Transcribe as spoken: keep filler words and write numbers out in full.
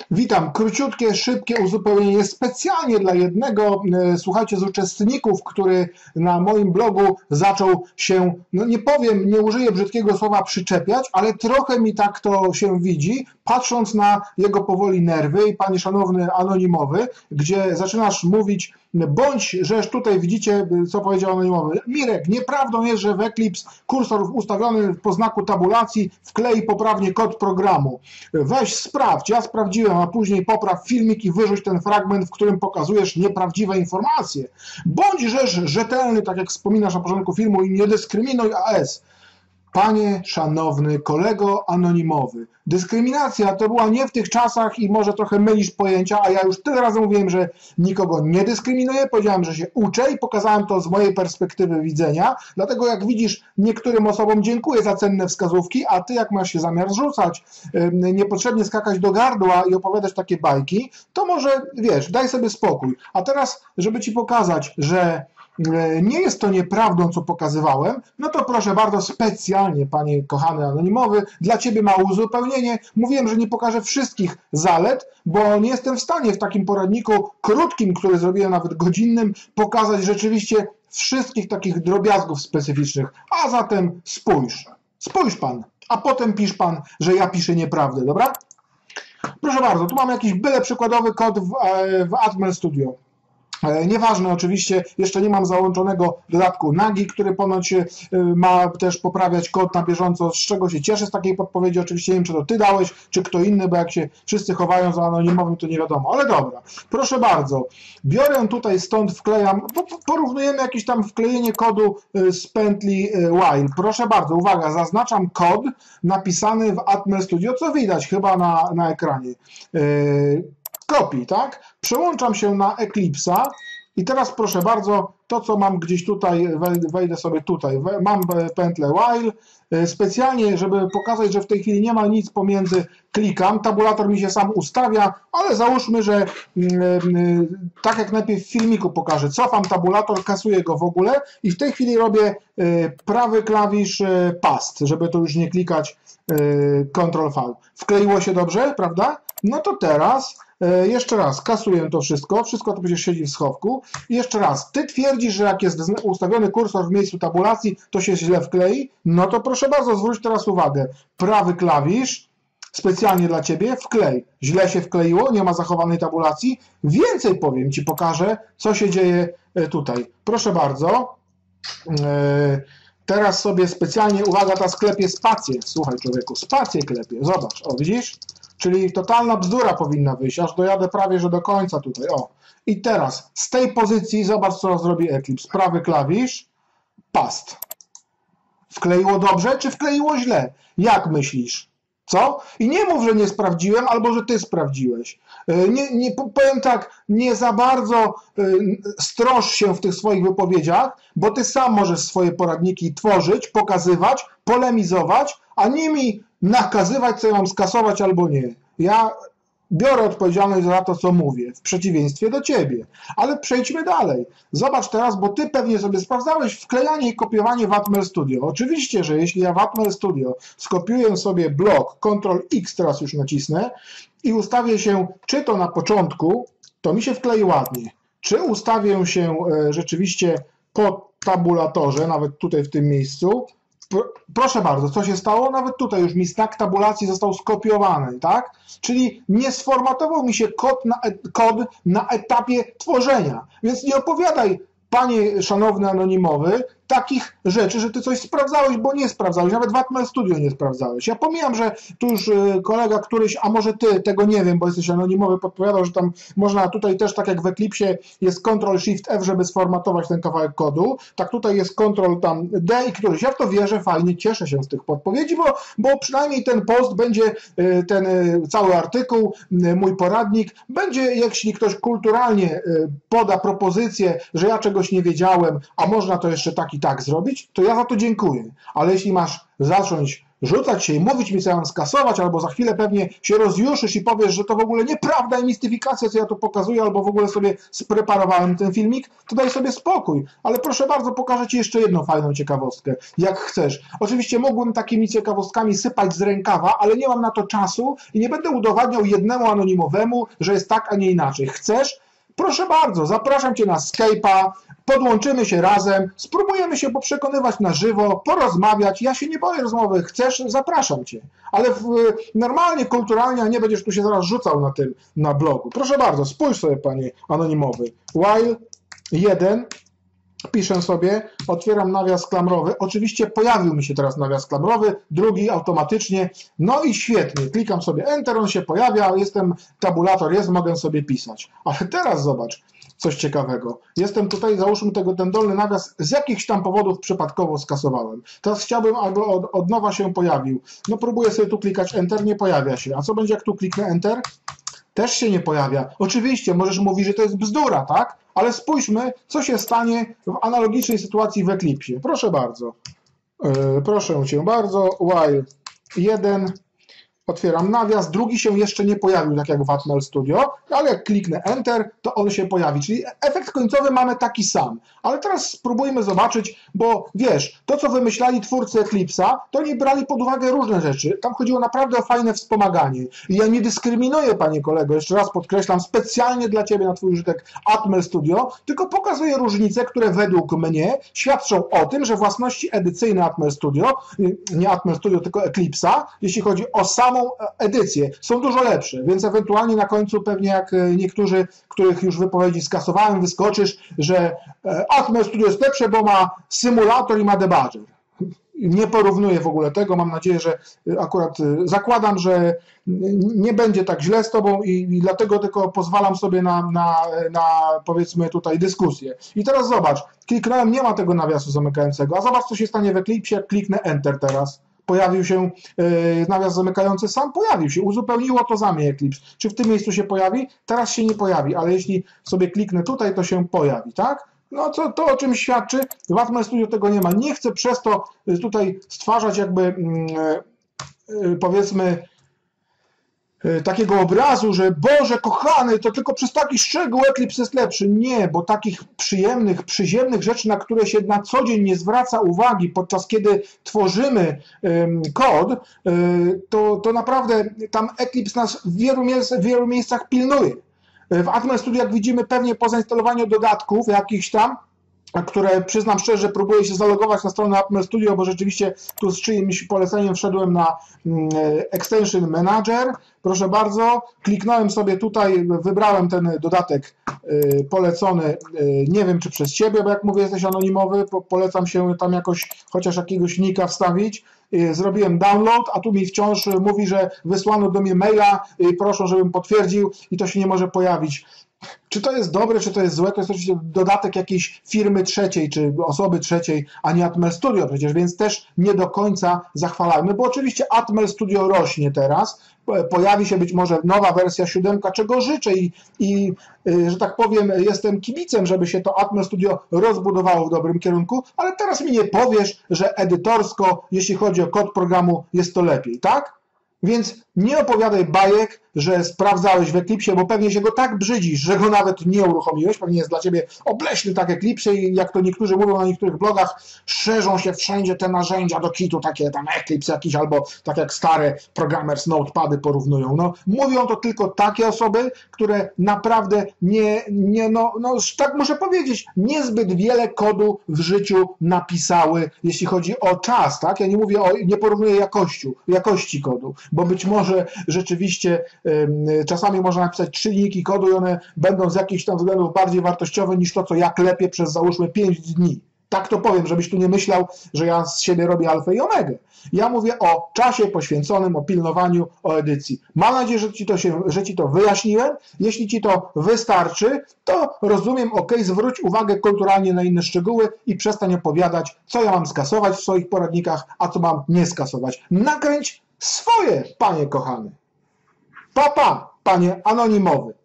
Witam. Króciutkie, szybkie uzupełnienie specjalnie dla jednego, słuchajcie, z uczestników, który na moim blogu zaczął się, no nie powiem, nie użyję brzydkiego słowa przyczepiać, ale trochę mi tak to się widzi, patrząc na jego powoli nerwy i panie szanowny anonimowy, gdzie zaczynasz mówić, bądź, żeż tutaj widzicie, co powiedział anonimowy. Mirek, nieprawdą jest, że w Eclipse kursor ustawiony po znaku tabulacji wklei poprawnie kod programu. Weź sprawdź, ja sprawdziłem, a później popraw filmik i wyrzuć ten fragment, w którym pokazujesz nieprawdziwe informacje. Bądź żeż rzetelny, tak jak wspominasz na początku filmu, i nie dyskryminuj A S. Panie szanowny kolego anonimowy, dyskryminacja to była nie w tych czasach i może trochę mylisz pojęcia, a ja już tyle razy mówiłem, że nikogo nie dyskryminuję, powiedziałem, że się uczę i pokazałem to z mojej perspektywy widzenia, dlatego jak widzisz, niektórym osobom dziękuję za cenne wskazówki, a ty jak masz się zamiar zrzucać, niepotrzebnie skakać do gardła i opowiadać takie bajki, to może, wiesz, daj sobie spokój. A teraz, żeby ci pokazać, że nie jest to nieprawdą, co pokazywałem, no to proszę bardzo, specjalnie, panie kochany anonimowy, dla ciebie małe uzupełnienie. Mówiłem, że nie pokażę wszystkich zalet, bo nie jestem w stanie w takim poradniku krótkim, który zrobiłem nawet godzinnym, pokazać rzeczywiście wszystkich takich drobiazgów specyficznych. A zatem spójrz, spójrz pan, a potem pisz pan, że ja piszę nieprawdę, dobra? Proszę bardzo, tu mamy jakiś byle przykładowy kod w, w Atmel Studio. Nieważne oczywiście, jeszcze nie mam załączonego dodatku Nagi, który ponoć ma też poprawiać kod na bieżąco, z czego się cieszę z takiej podpowiedzi. Oczywiście nie wiem, czy to ty dałeś, czy kto inny, bo jak się wszyscy chowają za anonimowym, to nie wiadomo, ale dobra. Proszę bardzo, biorę tutaj stąd, wklejam, porównujemy jakieś tam wklejenie kodu z pętli while. Proszę bardzo, uwaga, zaznaczam kod napisany w Atmel Studio, co widać chyba na, na ekranie. Kopii, tak? Przełączam się na Eclipse'a i teraz proszę bardzo, to co mam gdzieś tutaj, wejdę sobie tutaj, mam pętlę while, specjalnie, żeby pokazać, że w tej chwili nie ma nic pomiędzy, klikam, tabulator mi się sam ustawia, ale załóżmy, że tak jak najpierw w filmiku pokażę, cofam tabulator, kasuję go w ogóle i w tej chwili robię prawy klawisz past, żeby to już nie klikać Ctrl V. Wkleiło się dobrze, prawda? No to teraz jeszcze raz, kasuję to wszystko, wszystko to przecież siedzi w schowku. I jeszcze raz, ty twierdzisz, że jak jest ustawiony kursor w miejscu tabulacji, to się źle wklei? No to proszę bardzo, zwróć teraz uwagę. Prawy klawisz, specjalnie dla ciebie, wklej. Źle się wkleiło, nie ma zachowanej tabulacji. Więcej powiem, ci pokażę, co się dzieje tutaj. Proszę bardzo. Teraz sobie specjalnie, uwaga, ta sklepie spację. Słuchaj człowieku, spację klepie. Zobacz, o widzisz? Czyli totalna bzdura powinna wyjść, aż dojadę prawie, że do końca tutaj, o. I teraz z tej pozycji zobacz, co zrobi Eclipse. Prawy klawisz, past. Wkleiło dobrze, czy wkleiło źle? Jak myślisz? Co? I nie mów, że nie sprawdziłem, albo że ty sprawdziłeś. Nie, nie, powiem tak, nie za bardzo stroż się w tych swoich wypowiedziach, bo ty sam możesz swoje poradniki tworzyć, pokazywać, polemizować, a nie mi nakazywać, co ja mam skasować albo nie. Ja biorę odpowiedzialność za to, co mówię, w przeciwieństwie do ciebie. Ale przejdźmy dalej. Zobacz teraz, bo ty pewnie sobie sprawdzałeś wklejanie i kopiowanie w Atmel Studio. Oczywiście, że jeśli ja w Atmel Studio skopiuję sobie blok, Ctrl X teraz już nacisnę i ustawię się, czy to na początku, to mi się wklei ładnie. Czy ustawię się rzeczywiście po tabulatorze, nawet tutaj w tym miejscu, proszę bardzo, co się stało? Nawet tutaj już mi znak tabulacji został skopiowany, tak? Czyli nie sformatował mi się kod na, kod na etapie tworzenia. Więc nie opowiadaj, panie szanowny anonimowy, takich rzeczy, że ty coś sprawdzałeś, bo nie sprawdzałeś, nawet w Atmel Studio nie sprawdzałeś. Ja pomijam, że tu już kolega któryś, a może ty, tego nie wiem, bo jesteś anonimowy, podpowiadał, że tam można tutaj też, tak jak w Eclipsie jest Ctrl Shift F, żeby sformatować ten kawałek kodu, tak tutaj jest Ctrl tam D i któryś. Ja w to wierzę, fajnie, cieszę się z tych podpowiedzi, bo, bo przynajmniej ten post będzie, ten cały artykuł, mój poradnik, będzie, jeśli ktoś kulturalnie poda propozycję, że ja czegoś nie wiedziałem, a można to jeszcze tak i tak zrobić, to ja za to dziękuję. Ale jeśli masz zacząć rzucać się i mówić mi, co ja mam skasować, albo za chwilę pewnie się rozjuszysz i powiesz, że to w ogóle nieprawda i mistyfikacja, co ja tu pokazuję, albo w ogóle sobie spreparowałem ten filmik, to daj sobie spokój. Ale proszę bardzo, pokażę Ci jeszcze jedną fajną ciekawostkę, jak chcesz. Oczywiście mógłbym takimi ciekawostkami sypać z rękawa, ale nie mam na to czasu i nie będę udowadniał jednemu anonimowemu, że jest tak, a nie inaczej. Chcesz? Proszę bardzo, zapraszam Cię na Skype'a, podłączymy się razem, spróbujemy się poprzekonywać na żywo, porozmawiać. Ja się nie boję rozmowy, chcesz? Zapraszam Cię. Ale w, normalnie, kulturalnie, a nie będziesz tu się zaraz rzucał na tym, na blogu. Proszę bardzo, spójrz sobie, Panie anonimowy. While jeden, piszę sobie, otwieram nawias klamrowy. Oczywiście pojawił mi się teraz nawias klamrowy, drugi automatycznie. No i świetnie, klikam sobie Enter, on się pojawia, jestem, tabulator jest, mogę sobie pisać. Ale teraz zobacz, coś ciekawego. Jestem tutaj, załóżmy tego, ten dolny nawias z jakichś tam powodów przypadkowo skasowałem. Teraz chciałbym, aby od, od nowa się pojawił. No próbuję sobie tu klikać Enter, nie pojawia się. A co będzie, jak tu kliknę Enter? Też się nie pojawia. Oczywiście, możesz mówić, że to jest bzdura, tak? Ale spójrzmy, co się stanie w analogicznej sytuacji w Eclipsie. Proszę bardzo. Yy, proszę Cię bardzo. While jeden. Otwieram nawias, drugi się jeszcze nie pojawił, tak jak w Atmel Studio, ale jak kliknę Enter, to on się pojawi. Czyli efekt końcowy mamy taki sam. Ale teraz spróbujmy zobaczyć, bo wiesz, to co wymyślali twórcy Eclipse'a, to oni brali pod uwagę różne rzeczy. Tam chodziło naprawdę o fajne wspomaganie. I ja nie dyskryminuję, panie kolego, jeszcze raz podkreślam, specjalnie dla ciebie na twój użytek Atmel Studio, tylko pokazuję różnice, które według mnie świadczą o tym, że własności edycyjne Atmel Studio, nie Atmel Studio, tylko Eclipse'a, jeśli chodzi o sam edycję, są dużo lepsze, więc ewentualnie na końcu pewnie jak niektórzy, których już wypowiedzi skasowałem, wyskoczysz, że Atmel Studio jest lepsze, bo ma symulator i ma debugger. Nie porównuję w ogóle tego, mam nadzieję, że akurat zakładam, że nie będzie tak źle z Tobą i, i dlatego tylko pozwalam sobie na, na, na powiedzmy tutaj dyskusję. I teraz zobacz, kliknąłem, nie ma tego nawiasu zamykającego, a zobacz co się stanie w Eclipsie, jak kliknę Enter teraz. Pojawił się yy, nawias zamykający sam, pojawił się, uzupełniło to za mnie Eclipse. Czy w tym miejscu się pojawi? Teraz się nie pojawi, ale jeśli sobie kliknę tutaj, to się pojawi, tak? No to, to o czym świadczy, w Atmel Studio tego nie ma. Nie chcę przez to tutaj stwarzać jakby yy, yy, powiedzmy takiego obrazu, że Boże kochany, to tylko przez taki szczegół Eclipse jest lepszy. Nie, bo takich przyjemnych, przyziemnych rzeczy, na które się na co dzień nie zwraca uwagi, podczas kiedy tworzymy um, kod, um, to, to naprawdę tam Eclipse nas w wielu, miejsc, w wielu miejscach pilnuje. W Atmel Studio, jak widzimy, pewnie po zainstalowaniu dodatków jakichś tam, które przyznam szczerze, próbuję się zalogować na stronę Atmel Studio, bo rzeczywiście tu z czyimś poleceniem wszedłem na Extension Manager. Proszę bardzo, kliknąłem sobie tutaj, wybrałem ten dodatek polecony, nie wiem czy przez Ciebie, bo jak mówię, jesteś anonimowy, polecam się tam jakoś, chociaż jakiegoś nika wstawić. Zrobiłem download, a tu mi wciąż mówi, że wysłano do mnie maila i proszę, żebym potwierdził i to się nie może pojawić. Czy to jest dobre, czy to jest złe, to jest oczywiście dodatek jakiejś firmy trzeciej, czy osoby trzeciej, a nie Atmel Studio przecież, więc też nie do końca zachwalajmy, bo oczywiście Atmel Studio rośnie teraz, pojawi się być może nowa wersja siódemka, czego życzę i, i że tak powiem, jestem kibicem, żeby się to Atmel Studio rozbudowało w dobrym kierunku, ale teraz mi nie powiesz, że edytorsko, jeśli chodzi o kod programu, jest to lepiej, tak? Więc nie opowiadaj bajek, że sprawdzałeś w Eclipsie, bo pewnie się go tak brzydzisz, że go nawet nie uruchomiłeś, pewnie jest dla Ciebie obleśny tak Eclipse i jak to niektórzy mówią na niektórych blogach, szerzą się wszędzie te narzędzia do kitu, takie tam Eclipse jakiś, albo tak jak stare Programmers Notepady porównują. No, mówią to tylko takie osoby, które naprawdę nie, nie no, no tak muszę powiedzieć, niezbyt wiele kodu w życiu napisały, jeśli chodzi o czas, tak? Ja nie mówię o, nie porównuję jakości, jakości kodu, bo być może rzeczywiście czasami można napisać trzy linijki kodu i one będą z jakichś tam względów bardziej wartościowe niż to, co ja klepię przez załóżmy pięć dni. Tak to powiem, żebyś tu nie myślał, że ja z siebie robię alfę i omegę. Ja mówię o czasie poświęconym, o pilnowaniu, o edycji. Mam nadzieję, że ci to, się, że ci to wyjaśniłem. Jeśli ci to wystarczy, to rozumiem, ok, zwróć uwagę kulturalnie na inne szczegóły i przestań opowiadać, co ja mam skasować w swoich poradnikach, a co mam nie skasować. Nakręć swoje, panie kochany. Pa, pa, panie anonimowy.